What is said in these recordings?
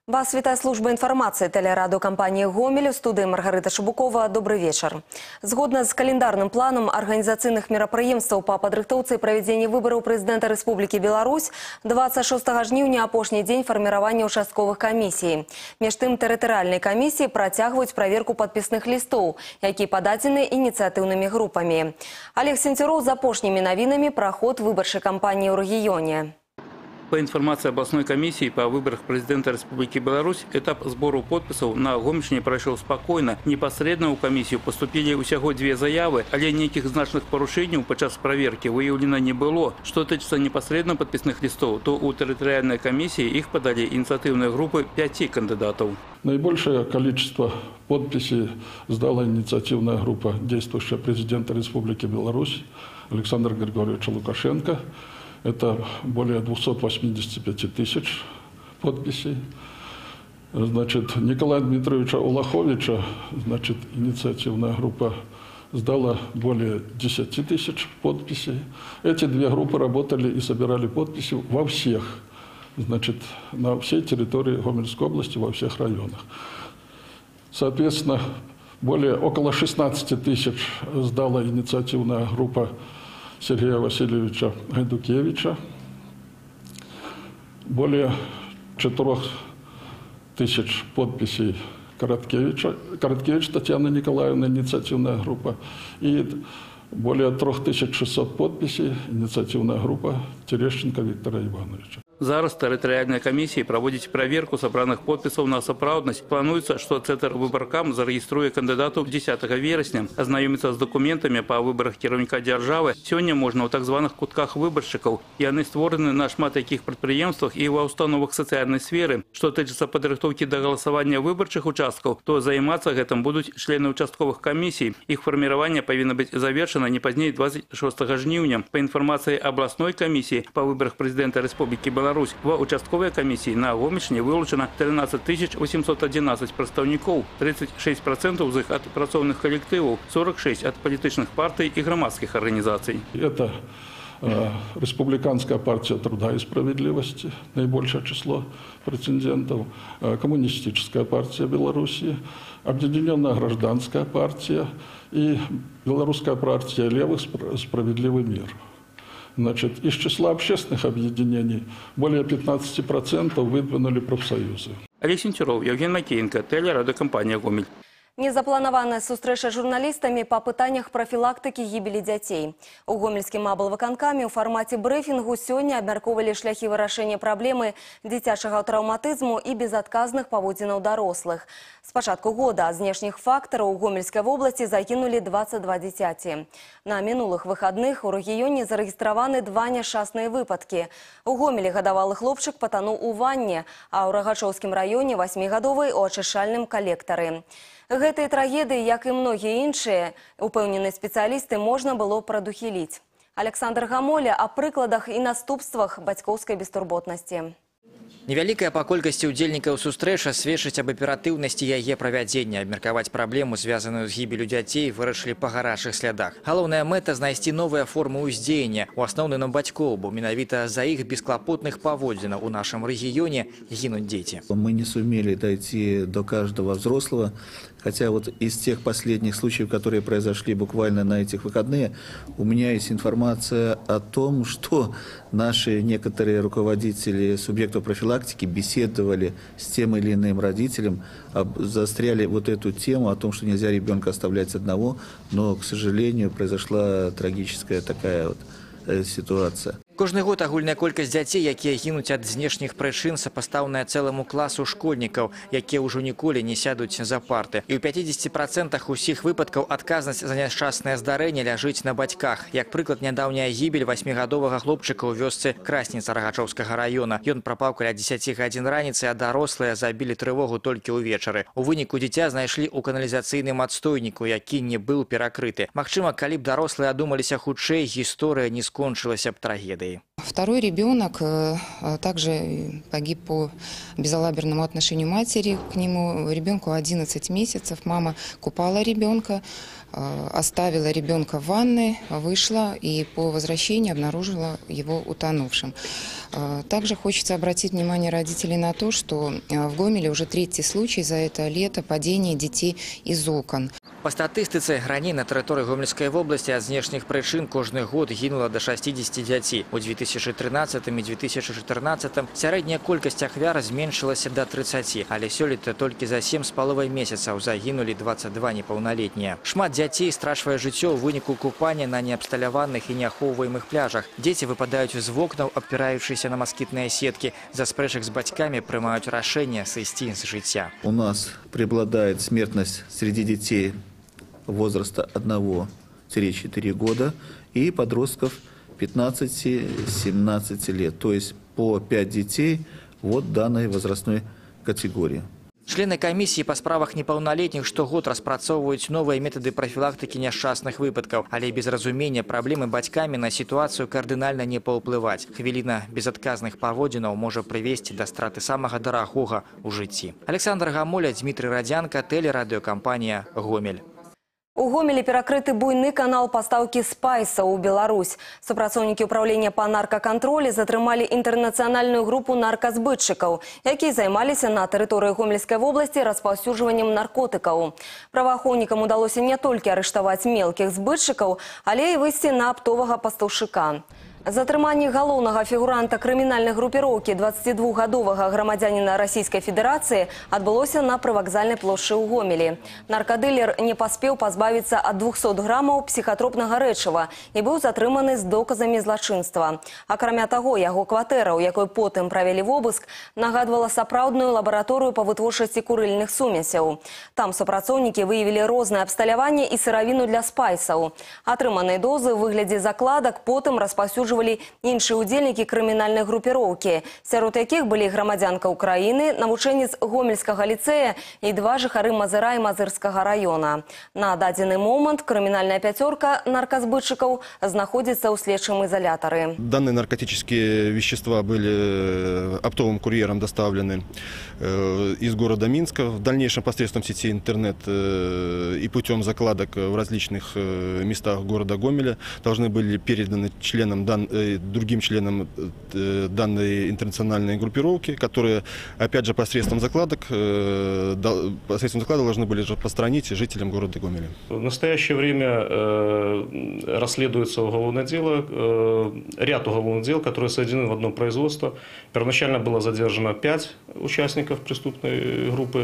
Вас вітає служба інформації телерадіокомпанії «Гомель». У студії Маргарита Шабукова. Добрий вечір. Згодна з календарним планом організаційних мерапрыемстваў па падрыхтоўцы і правядзенні выбараў прэзідэнта Рэспублікі Беларусь 26 жніўня апошні дзень фарміравання участковых камісій. Між тым, тэрытарыяльныя камісіі працягваюць праверку падпісных лістоў, якія пададзены ініцыятыўнымі групамі. Олег Сенцюроў з апошнімі навінамі пра ход выбарчай кампаніі ў рэгіёне. По информации областной комиссии по выборах президента Республики Беларусь, этап сбору подписов на Гомельщине прошел спокойно. Непосредственно у комиссию поступили усяго 2 заявы, але никаких значных порушений подчас проверки выявлено не было. Что тычется непосредственно подписных листов, то у территориальной комиссии их подали инициативные группы 5 кандидатов. Наибольшее количество подписей сдала инициативная группа действующего президента Республики Беларусь Александра Григорьевича Лукашенко. Это более 285 тысяч подписей. Значит, Николая Дмитриевича Улаховича, значит, инициативная группа сдала более 10 тысяч подписей. Эти 2 группы работали и собирали подписи во всех, значит, на всей территории Гомельской области, во всех районах. Соответственно, около 16 тысяч сдала инициативная группа Сергея Васильевича Гайдукевича, более 4 тысяч подписей Короткевич Татьяна Николаевна, инициативная группа, и более 3600 подписей инициативная группа Терещенко Виктора Ивановича. Зараз территориальной комиссии проводить проверку собранных подписов на сапраўднасць. Плануется, что Центр выборкам зарегиструет кандидатов 10 вересня. Ознакомиться с документами по выборах кіраўніка державы сегодня можно в так званых кутках выборщиков. И они створены на шмат таких предприемствах и во установах социальной сферы. Что тычется подготовки до голосования выборчих участков, то заниматься этим будут члены участковых комиссий. Их формирование повинно быть завершено не позднее 26 жніўня. По информации областной комиссии по выборах президента Республики Беларусь, в участковой комиссии на Гомельщине вылучено 13 811 представников, 36% из них от працоўных коллективов, 46% от политических партий и громадских организаций. Это Республиканская партия труда и справедливости, наибольшее число претендентов, Коммунистическая партия Беларуси, Объединенная гражданская партия и Белорусская партия левых «Справедливый мир». Значит, из числа общественных объединений более 15% выдвинули профсоюзы. Олег Сенцюроў, Евген Макеенко, телерадиокомпания «Гомель». Незапланаваная сустрэча з журналістамі па пытаннях прафілактыкі гібелі дзяцей. У гомельскім аблвыканкаме ў фармаце брыфінгу сёння абмяркоўвалі шляхі вырашэння праблемы дзіцячага траўматызму і безадказных паводзінаў дарослых. З пачатку года ад знешніх фактараў у Гомельскай вобласці загінулі 22 дзіцяці. На мінулых выхадных у рэгіёне зарэгістраваны 2 няшчасныя выпадкі. У Гомелі гадавалы хлопчык патануў у ванне, а ў Рагачоўскім раёне 8-гадовы у ачышчальным калектары. Гэтыя трагедыі, як і многія іншыя, упэўненыя спецыялісты, можна было прадухіліць. Александр Гамоля о прыкладах і наступствах бацькоўскай бестурботнасці. Невялікая па колькасці ўдзельнікаў сустрэча сведчыць об аператыўнасці яе правядзення. Абмеркаваць праблему, звязаную з гібелю дзяцей, вырашылі па гарачых слядах. Галоўная мэта – знайсці новыя формы ўздзеяння, у асноўным на бацькоў, бо менавіта за іх бесклапотных паводзінаў у нашем регионе гинут дети. Мы не сумели дойти до каждого взрослого, хотя вот из тех последних случаев, которые произошли буквально на этих выходные, у меня есть информация о том, что наши некоторые руководители субъектов профилактики беседовали с тем или иным родителем, заостряли вот эту тему о том, что нельзя ребенка оставлять одного, но, к сожалению, произошла трагическая такая вот ситуация. Кожны год агульная колькасць дзяцей, якія гінуць ад знешніх прычын, сапастаўная цэлому класу школьнікаў, якія ўжо ніколі не сядуць за парты. І ў 50% усіх выпадкаў адказнасць за няшчаснае здарэнне ляжыць на бацьках. Як прыклад, нядаўняя гібель 8-гадовага хлопчыка ў вёсцы Красніца Рагачоўскага раёна. Ён прапаў каля 10 гадзін раніцы, а дарослыя забілі трывогу толькі ўвечары. У выніку дзіця знайшлі ў каналізацыйным адстойніку, які не быў перакрыты. Магчыма, калі б дарослыя адумаліся хутчэй, гісторыя не скончылася б трагедыяй. Кореи. Второй ребенок также погиб по безалаберному отношению матери к нему. Ребенку 11 месяцев. Мама купала ребенка, оставила ребенка в ванной, вышла и по возвращении обнаружила его утонувшим. Также хочется обратить внимание родителей на то, что в Гомеле уже третий случай за это лето падения детей из окон. По статыстыцы, раней на тэрыторыі Гомельской области от знешних причын кожны год гинуло до 60 дзяцей. У 2013 и 2014 сярэдняя колькасць ахвяр зменшылася до 30, але сёлета толькі за 7,5 месяцаў загінулі 22 непаўналетнія. Шмат дзяцей страчвае жыццё ў выніку купання на неабсталяваных і неахоўваемых пляжах. Дзеці выпадаюць з вокнаў, абпіраючыся на москітныя сеткі. За спрэчак з бацькамі прымаюць рашэнне сысці з жыцця. У нас преобладает смертность среди детей возраста 1-4 года и подростков 15-17 лет. То есть по 5 детей вот данной возрастной категории. Члены комиссии по справах непаўналетніх штогод распрацоўваюць новыя методы профилактики няшчасных выпадкаў, але без разумения проблемы бацькамі на ситуацию кардынальна не паўплываць. Хвіліна безадказных паводзінаў можа прывесці да страты самага дарагога ў жыцці. Александр Гамоля, Дмитрий Радзянка, телерадиокомпания «Гомель». У Гомелі перакрыты буйны канал пастаўкі спайса ў Беларусь. Супрацоўнікі ўправлення па наркакантролі затрымалі інтэрнацыянальную групу нарказбытчыкаў, якія займаліся на тэрыторыі Гомельскай вобласці распаўсюджваннем наркотыкаў. Праваахоўнікам удалося не толькі арыштаваць мелкіх збытчыкаў, але і выйсці на аптовага пастаўшчыка. Затрыманне галоўнага фігуранта крымінальнай групіроўкі 22-гадовага грамадзяніна Расійскай Федэрацыі адбылося на прывакзальнай плошчы ў Гомелі. Наркадылер не паспеў пазбавіцца ад 200 грамаў псіхатропнага рэчыва і быў затрыманы з доказамі злачынства. Акрамя таго, яго кватэра, у якой потым правялі вобыск, нагадвала сапраўдную лабараторыю па вытворчасці курыльных сумесяў. Там супрацоўнікі выявілі рознае абсталяванне і сыравіну для спайсаў. Атрыманыя дозы ў выглядзе закладак потым распаўсюджвалі іншыя удзельнікі крымінальнай групіроўкі, сярод якіх былі грамадзянка Украіны, навучэнец Гомельскага ліцэя і 2 жыхары Мазыра і Мазырскага района. На дадзены момант крымінальная пяцёрка нарказбытчыкаў знаходзіцца ў следчым изолятары. Данные наркотические вещества были оптовым курьером доставлены из города Минска. В дальнейшем посредством сети интернет и путем закладок в различных местах города Гомеля должны были переданы другим членам данной интернациональной группировки, которые, опять же, посредством закладок должны были распространить жителям города Гомеля. В настоящее время расследуется уголовное дело, ряд уголовных дел, которые соединены в одно производство. Первоначально было задержано 5 участников преступной группы.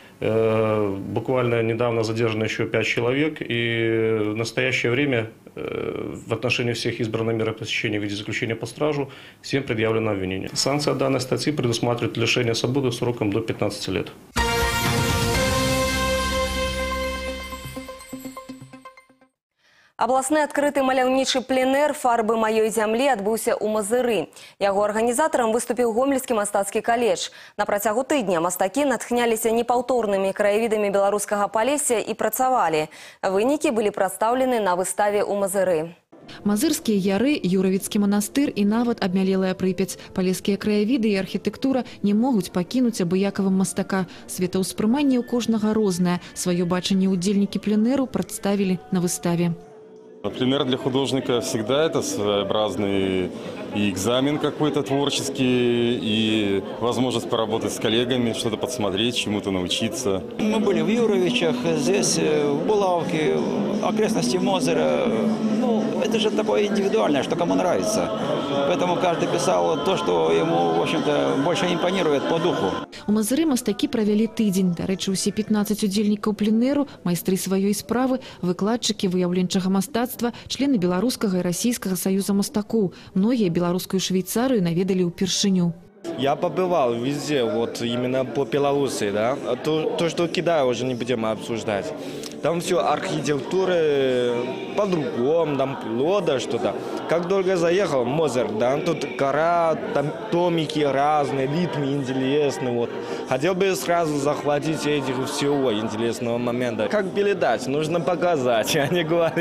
Буквально недавно задержано еще 5 человек, и в настоящее время в отношении всех избрано меры пресечения в виде заключения под стражу, всем предъявлено обвинение. Санкция данной статьи предусматривает лишение свободы сроком до 15 лет. Абласны адкрыты маляўнічы пленэр «Фарбы маёй зямлі» адбыўся ў Мазыры. Яго арганізатарам выступіў Гомельскі мастацкі каледж. На працягу тыдня мастакі натхняліся непаўторнымі краявідамі беларускага палесся і працавалі. Вынікі былі прадстаўлены на выставе ў Мазыры. Мазырскія яры, Юравіцкі манастыр і нават абмялелая Прыпяць. Палескія краявіды і архітэктура не могуць пакінуць абыякавым мастака. Светаўспрыманне ў кожнага рознае. Сваё бачанне ўдзельнікі пленэру прадставілі на выставе. Пленэр для художника всегда это своеобразный и экзамен какой-то творческий, и возможность поработать с коллегами, что-то подсмотреть, чему-то научиться. Мы были в Юровичах, здесь в Булавке, окрестности Мозыра. Ну, это же такое индивидуальное, что кому нравится. Поэтому каждый писал то, что ему, в общем-то, больше импонирует по духу. У Мазыры мастакі правялі тыдзень. Дарэчы, усе 15 удзельнікаў пленэру, майстры сваёй справы, выкладчыкі выяўленчага мастацтва, члены беларускага і расійскага саюза мастакоў. Многія беларускую Швейцарию наведали упершыню. Я побывал везде, вот именно по Беларуси, да. То, что Китай уже не будем обсуждать. Там все архитектура по-другому, там природа, что-то. Как только заехал, Мозер, да, тут гора, там домики разные, ритмы интересные, вот. Хотел бы сразу захватить этих всего интересного момента. Как передать, нужно показать, а не говорить.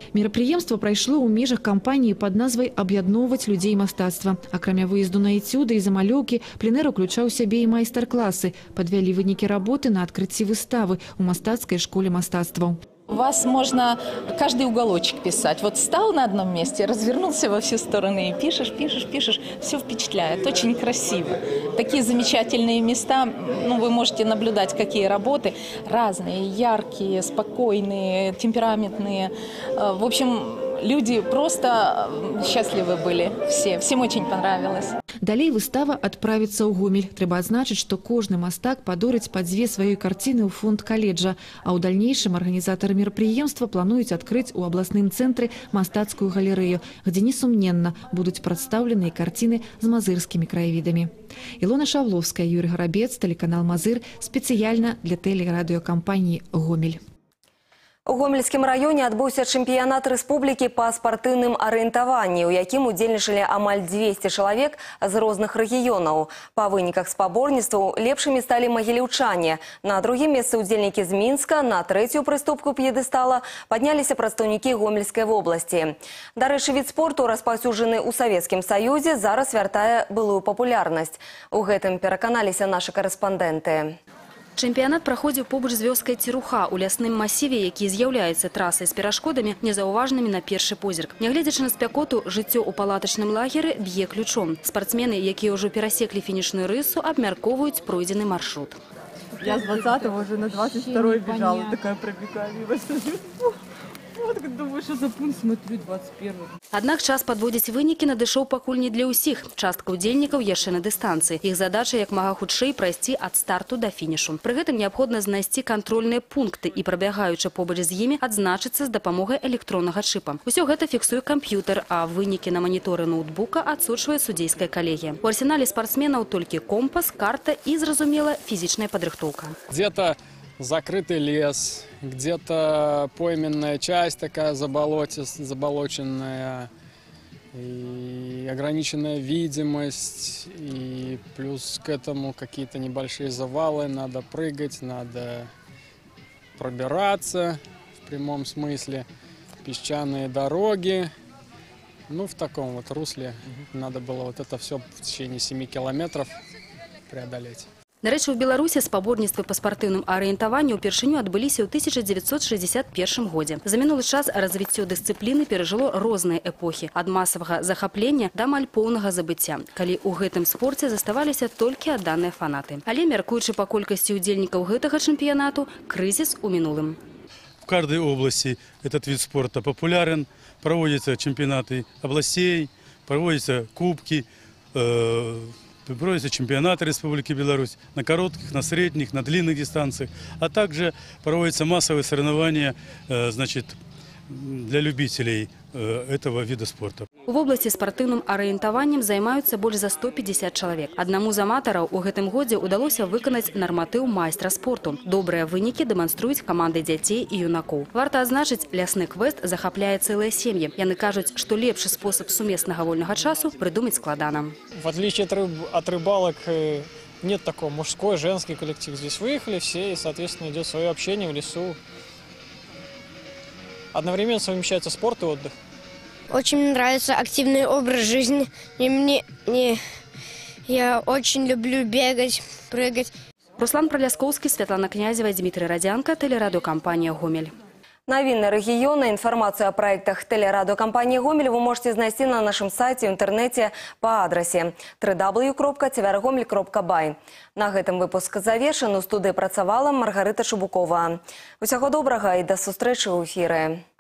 Мерапрыемства прайшло ў межах кампаніі пад назвай «Аб'ядноўваць людзей мастацтва». Акрамя выезду на эцюды і замалёўкі, пленэр уключаў сябе і майстар-класы. Падвялі вынікі работы на адкрыцці выставы ў мастацкай школе мастацтваў. У вас можно каждый уголочек писать. Вот стал на одном месте, развернулся во все стороны и пишешь, пишешь, пишешь. Все впечатляет, очень красиво. Такие замечательные места, ну, вы можете наблюдать, какие работы. Разные, яркие, спокойные, темпераментные. В общем, люди просто счастливы были все. Всем очень понравилось. Далей выстава адправіцца ў Гомель. Трэба адзначыць, што кожны мастак падорыць па 2 сваёй карціны ў фонд каледжа, а ў дальнейшым арганізатары мерапрыемства плануюць адкрыць у абласным цэнтры мастацкую галерэю, дзе несумненна будуць прадстаўлены карціны з мазырскімі краявідамі. Ілона Шавловская, Юрий Гарабец, телеканал «Мазыр», спецыяльна для тэлерадыёкампаніі «Гомель». У Гомельскім раёне адбыўся чэмпіянат рэспублікі па спартыўным арыентаванні, у якім удзельнічалі амаль 200 чалавек з розных рэгіёнаў. Па выніках спаборніцтваў лепшымі сталі магіліўчане. На другім месцы удзельнікі з Мінска, на трэцюю прыступку п'едэстала падняліся прадстаўнікі Гомельскай вобласці. Дарэчы, від спорту, распаўсюджаны ў Савецкім Саюзе, зараз вяртае былую папулярнасць. У гэтым пераканаліся нашы карэспандэнты. Чэмпіянат праходзіў побач з вёскай Ціруха у лясным масіве, які з'яўляецца трасай з перашкодамі, незаўважнымі на першы позірк. Нягледзячы на спякоту, жыццё ў палатачным лагеры б'е ключом. Спартсмены, якія ўжо перасеклі фінішную рысу, абмяркоўваюць пройдзены маршрут. Я с 20-го уже на 22-й бежала, такая пробегаю. Вот так думаю, что за пункт смотрю 21-й. Аднак час падводзіць вынікі надышоў пакуль не для ўсіх. Частка удзельнікаў яшчэ на дыстанцыі. Іх задача як мага хутчэй прайсці ад старту да фінішу. Пры гэтым неабходна знайсці кантрольныя пункты і, прабягаючы побач з імі, адзначыцца з дапамогай электроннага чыпа. Усё гэта фіксуе камп'ютар, а вынікі на маніторы ноутбука адсочвае судзейская калегія. У арсенале спартсменаў толькі компас, карта і, зразумела, фізічная падрыхтоўка. Где-то закрытый лес, где-то пойменная часть такая заболоченная, и ограниченная видимость, и плюс к этому какие-то небольшие завалы, надо прыгать, надо пробираться в прямом смысле, песчаные дороги. Ну, в таком вот русле надо было вот это все в течение 7 километров преодолеть. Нарэчы, у Беларусі спаборніцтвы па спартыўным арыентаванню ўпершыню адбыліся ў 1961 годзе. За мінулы час развіццё дысцыпліны перажыло розныя эпохі, ад масавага захаплення да амаль поўнага забыцця, калі ў гэтым спорце заставаліся толькі адданыя фанаты. Але, мяркуючы па колькасці удзельнікаў гэтага чэмпіянату, крызіс у минулым. В каждой области этот вид спорта популярен, проводятся чемпионаты областей, проводятся кубки, проводятся чемпионаты Республики Беларусь на коротких, на средних, на длинных дистанциях, а также проводятся массовые соревнования, значит, для любителей этого вида спорта. У вобласці спартыўным арыентаваннем займаюцца больш за 150 чалавек. Аднаму з аматараў у гэтым годзе удалося выканаць нарматыў майстра спорту. Добрыя вынікі дэманструюць каманды дзяцей і юнакоў. Варта адзначыць, лясны квест захапляе цэлыя сем'і. Яны кажуць, што лепшы спосаб сумеснага вольнага часу прыдумаць складана. В отличие от рыбалок, нет такого мужской, женский коллектив. Здесь выехали все, и, соответственно, идет свое общение в лесу. Одновременно совмещается спорт и отдых. Очень нравится активный образ жизни. И я очень люблю бегать, прыгать. Руслан Проляскоўскі, Святлана Князева, Дмитрий Радзянка, телерадиокомпания «Гомель». Новины региона, информацию о проектах телерадиокомпании «Гомель» вы можете найти на нашем сайте в интернете по адресе www.tvrgomel.by. На этом выпуск завершен. У студии працавала Маргарита Шубукова. Усяго добрага и до сустрэчы ў эфіры.